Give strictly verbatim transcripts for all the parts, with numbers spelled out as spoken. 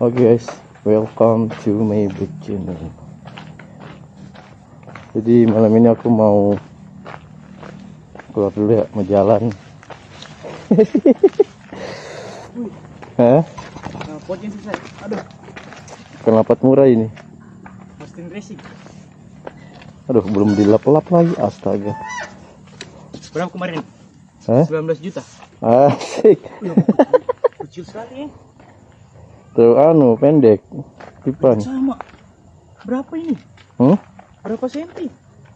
Oke guys, welcome to my big channel. Jadi malam ini aku mau keluar dulu ya, mau jalan. Hah? Potnya selesai. Aduh. Kenapa murah ini? Austin Racing. Aduh, belum dilap-lap lagi, astaga. Berapa kemarin? Hah? sembilan belas juta. Asik. Kecil sekali ya. Tuh anu pendek. Pipan. Sama. Berapa ini? Hmm? Berapa senti?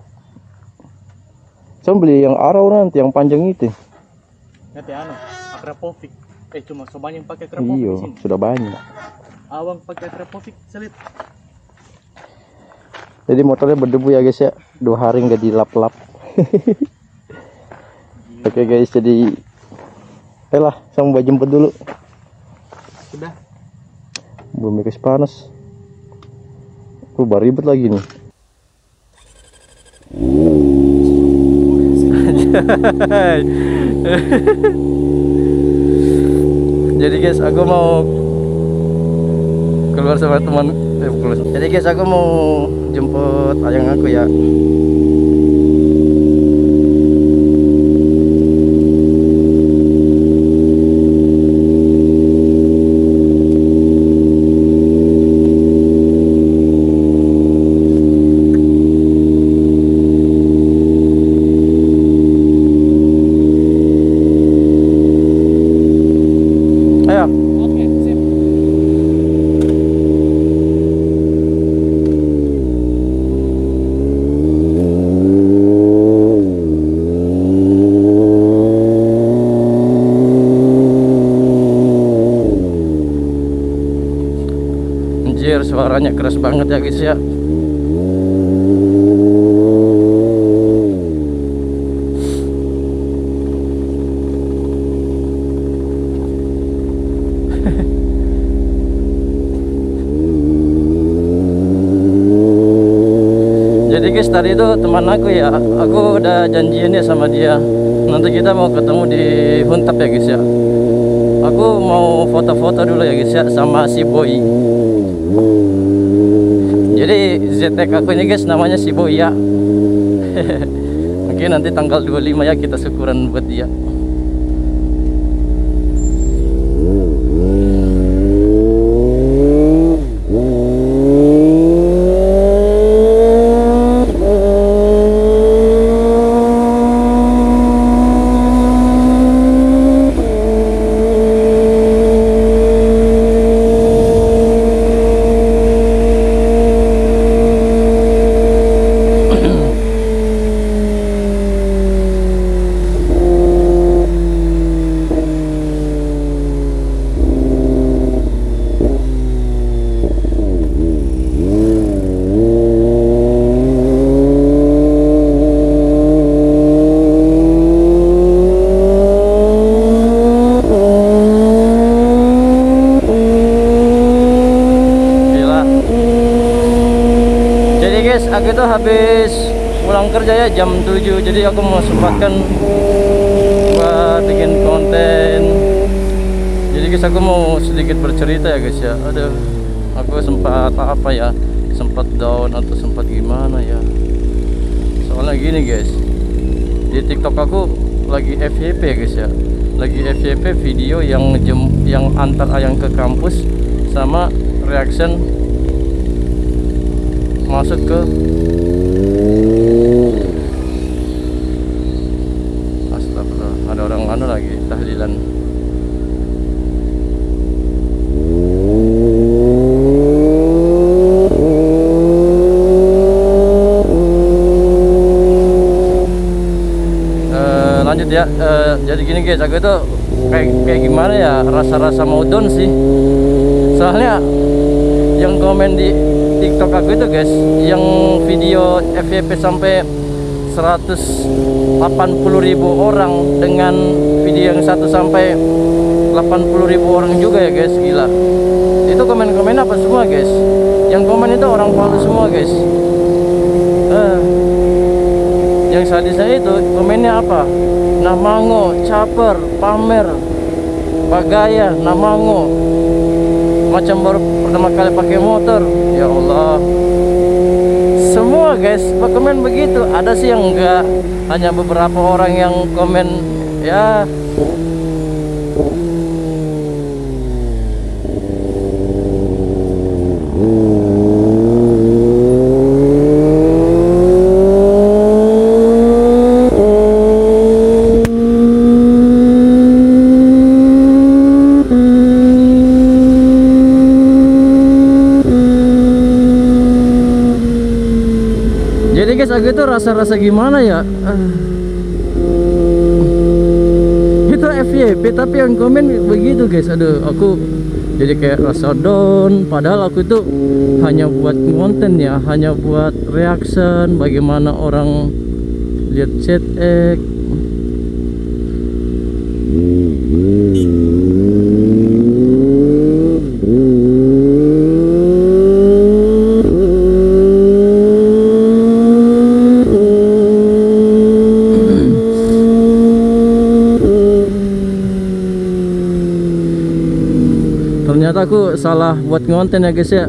Saya beli yang arrow nanti, yang panjang itu. Nanti anu, Akrapovic. Eh cuma sobanyak yang pakai Akrapovic Iya, di sini. sudah banyak. Awang pakai Akrapovic selit. Jadi motornya berdebu ya guys ya, dua hari nggak dilap-lap. Oke guys, jadi eh lah, saya mau jemput dulu. Sudah. Belum dikasih panas. Aku baru ribet lagi nih. Jadi guys, aku mau keluar sama teman. Eh, keluar. Jadi guys, aku mau jemput ayang aku ya. Anjir, suaranya keras banget ya guys ya. Jadi guys, tadi itu teman aku ya, aku udah janjian ya sama dia. Nanti kita mau ketemu di Huntap ya guys ya. Aku mau foto-foto dulu ya guys ya sama si Boy. Jadi Z T K aku ini guys namanya si Boy ya. Mungkin nanti tanggal dua puluh lima ya kita syukuran buat dia. Aku itu habis pulang kerja ya jam tujuh, jadi aku mau sempatkan buat bikin konten. Jadi guys, aku mau sedikit bercerita ya guys ya. Aduh, aku sempat apa ya, sempat down atau sempat gimana ya. Soalnya gini guys, di TikTok aku lagi F Y P ya guys ya, lagi F Y P video yang jem, yang antar ayang ke kampus sama reaction masuk ke astagfirullah, ada orang anu lagi tahlilan. Uh, lanjut ya. Uh, jadi gini guys, aku itu kayak kayak gimana ya, rasa-rasa mau down sih. Soalnya yang komen di TikTok aku itu guys, yang video F Y P sampai seratus delapan puluh ribu orang dengan video yang satu sampai delapan puluh ribu orang juga ya guys, gila. Itu komen-komen apa semua guys? Yang komen itu orang palsu semua guys. Uh, yang sadisnya itu komennya apa? Namango, caper, pamer, bagaya, namango. macam baru pertama kali pakai motor. Ya Allah, semua guys komen begitu. Ada sih yang enggak, hanya beberapa orang yang komen ya. Jadi guys, aku itu rasa-rasa gimana ya? Uh, itu F Y P tapi yang komen begitu guys. Aduh, aku jadi kayak rasa down. Padahal aku itu hanya buat konten ya, hanya buat reaction bagaimana orang lihat Z X. Ternyata aku salah buat ngonten ya guys ya.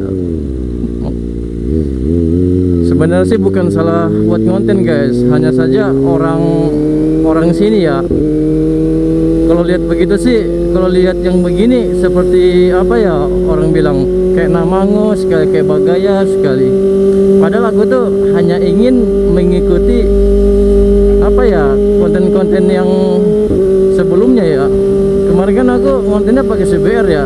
Sebenarnya sih bukan salah buat ngonten guys, hanya saja orang orang sini ya, kalau lihat begitu sih, kalau lihat yang begini seperti apa ya, orang bilang kayak Namango sekali, kayak Bagaya sekali. Padahal aku tuh hanya ingin mengikuti apa ya, konten-konten yang sebelumnya ya. Kemarin kan aku kontennya pakai C B R ya.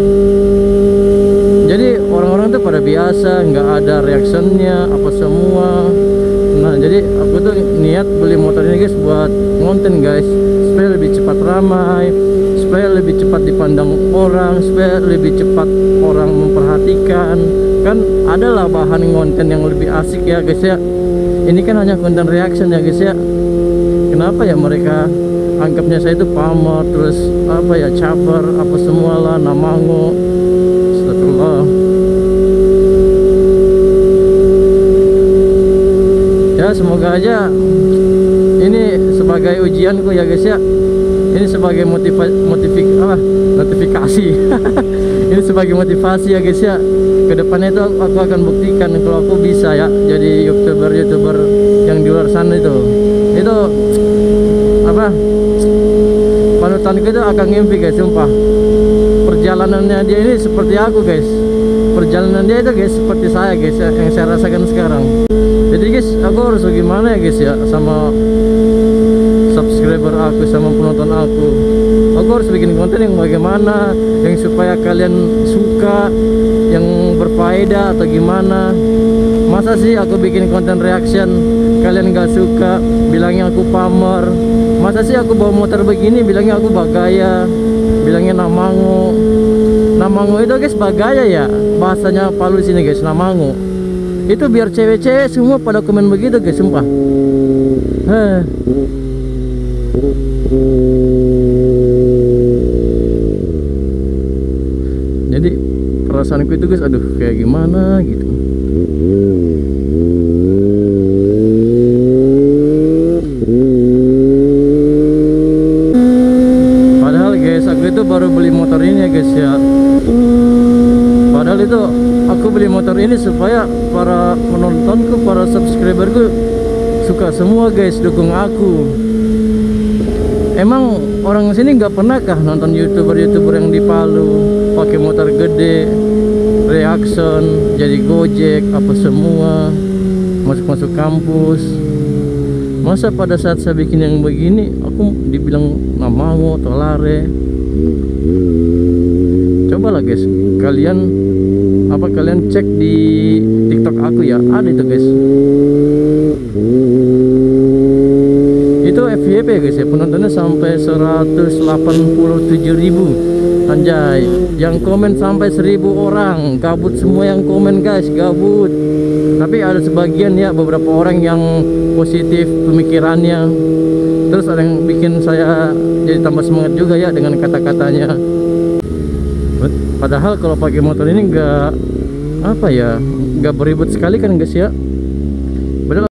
Jadi orang-orang tuh pada biasa, nggak ada reactionnya apa semua. Nah jadi aku tuh niat beli motor ini guys buat konten guys, supaya lebih cepat ramai, supaya lebih cepat dipandang orang, supaya lebih cepat orang memperhatikan. Kan adalah bahan konten yang lebih asik ya guys ya. Ini kan hanya konten reaction ya guys ya. Kenapa ya mereka anggapnya saya itu pamer, terus apa ya, caper apa semualah, Namango. Astagfirullah. Ya semoga aja ini sebagai ujianku ya guys ya. Ini sebagai motivasi, motivik, ah, notifikasi. Ini sebagai motivasi ya guys ya. Kedepannya itu aku akan buktikan kalau aku bisa ya jadi youtuber-youtuber yang di luar sana itu. Itu apa? Panutanku itu akan ngimpi guys, sumpah. Perjalanannya dia ini seperti aku guys. Perjalanan dia itu guys seperti saya guys ya, yang saya rasakan sekarang. Jadi guys, aku harus gimana ya guys ya sama subscriber aku, sama penonton aku. Aku harus bikin konten yang bagaimana, yang supaya kalian suka, yang berfaedah atau gimana. Masa sih aku bikin konten reaction kalian gak suka, bilangnya aku pamer. Masa sih aku bawa motor begini bilangnya aku Bagaya, bilangnya Namango. Namango itu guys Bagaya ya, bahasanya Palu sini guys, Namango. Itu biar cewek-cewek semua pada komen begitu guys, sumpah. Heh. Jadi perasaanku itu guys, aduh kayak gimana gitu. Padahal guys, aku itu baru beli motor ini ya guys ya. Padahal itu aku beli motor ini supaya para penontonku, para subscriberku suka semua guys, dukung aku. Emang orang sini nggak pernahkah nonton youtuber-youtuber yang di Palu pakai motor gede, reaction, jadi Gojek apa semua, masuk-masuk kampus? Masa pada saat saya bikin yang begini aku dibilang Namango atau lare? Cobalah guys, kalian apa kalian cek di TikTok aku ya, ada itu guys. Itu F Y P ya guys ya, penontonnya sampai seratus delapan puluh tujuh ribu. Anjay, yang komen sampai seribu orang. Gabut semua yang komen guys, gabut. Tapi ada sebagian ya, beberapa orang yang positif pemikirannya. Terus ada yang bikin saya jadi tambah semangat juga ya dengan kata-katanya. Padahal kalau pakai motor ini enggak apa ya, enggak beribut sekali kan guys ya.